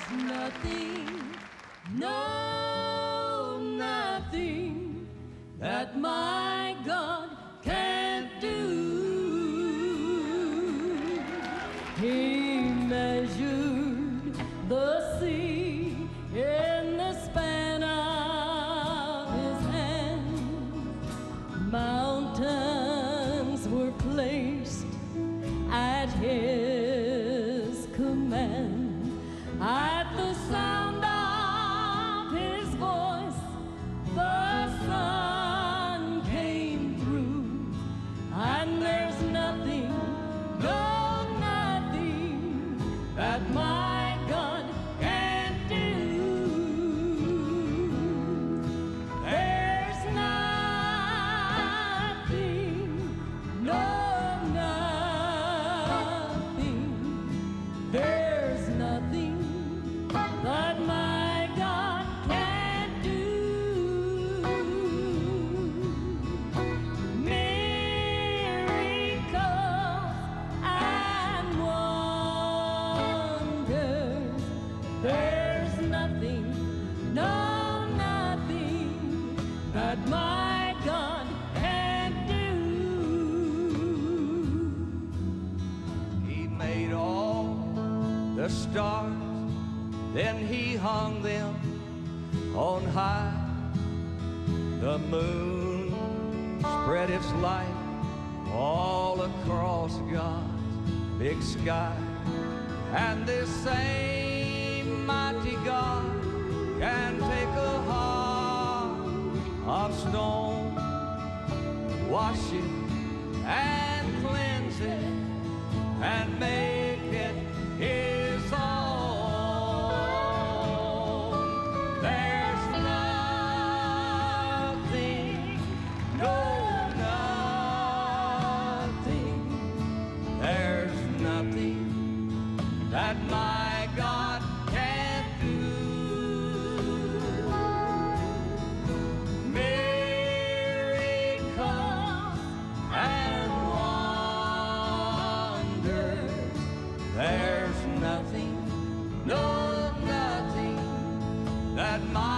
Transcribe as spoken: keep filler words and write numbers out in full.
nothing, no, nothing that my God can't do. He measured the sea in the span of his hand. Mountains were placed at his command. At the sound of his voice, the sun came through, and there's nothing, no, nothing that my God can't do. There's nothing, no, nothing, there's nothing that my God can't do. Miracles and wonders, there's nothing, no, nothing that my God can't do. He made all the stars, then he hung them on high. The moon spread its light all across God's big sky. And this same mighty God can take a heart of stone, wash it and cleanse it, and make it his own. There's nothing, no, nothing, there's nothing that my God can't do. Miracles and wonders, there's nothing, no, nothing that my